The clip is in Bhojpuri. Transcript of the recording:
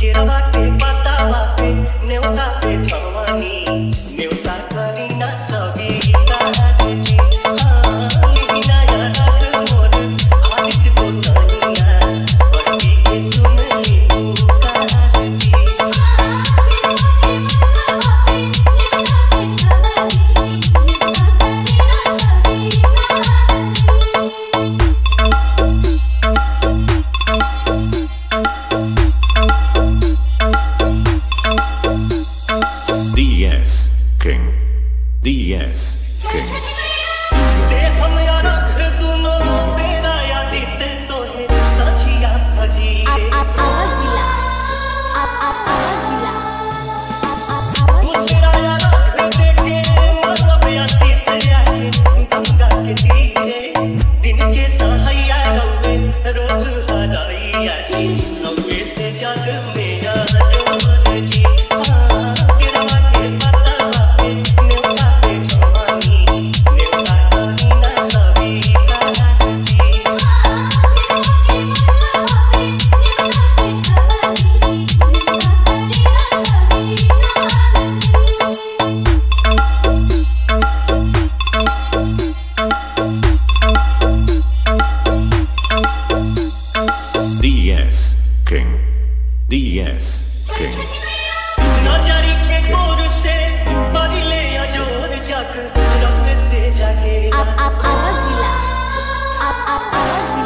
केरवा के पतावा पे न्यूता पे भवानी न्यूता करी ना सभी जी लीना याद मोर आदित्य को सनिया बड़ी के सुन ली पुकार जी DS King दे हम यार दुनो तेरा यादित तो है सचिया भजी आवाज जिला दूसरा यार देखे मतलब आशीष आके गंगा के तीरे दिन के सहाया रवे रोग हराइया जी रवे से जग में जोर जी केरवा के पतावा पे न्यूता पे भवानी न्यूता करी ना सभी जी DS King DS King नजरी के कोर से परिले अजोर जग रब से जाके आवाज जिला